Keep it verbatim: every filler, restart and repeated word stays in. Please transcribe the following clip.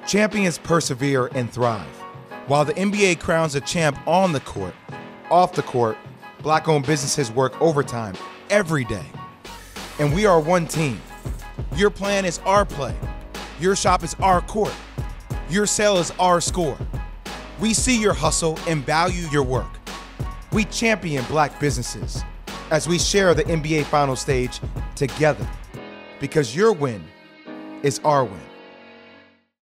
Champions persevere and thrive. While the N B A crowns a champ on the court, off the court, Black-owned businesses work overtime every day. And we are one team. Your plan is our play. Your shop is our court. Your sale is our score. We see your hustle and value your work. We champion Black businesses as we share the N B A final stage together, because your win is our win.